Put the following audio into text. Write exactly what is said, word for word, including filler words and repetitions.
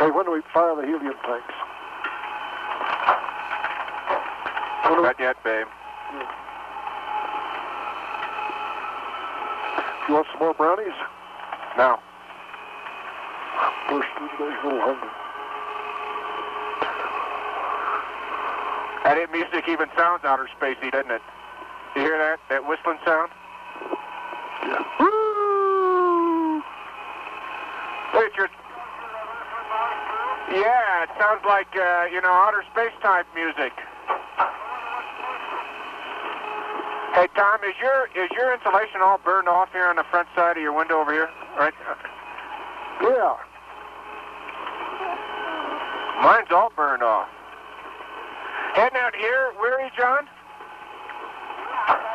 Hey, when do we fire the helium tanks? Not yet, babe. Yeah. You want some more brownies? No. First two days, a little hungry. That music even sounds outer spacey, doesn't it? You hear that? That whistling sound? Yeah. Woo! Look at your... Yeah, it sounds like, uh, you know, outer space type music. Hey, Tom, is your is your insulation all burned off here on the front side of your window over here? Right? Yeah. Mine's all burned off. Heading out here, where are you, John?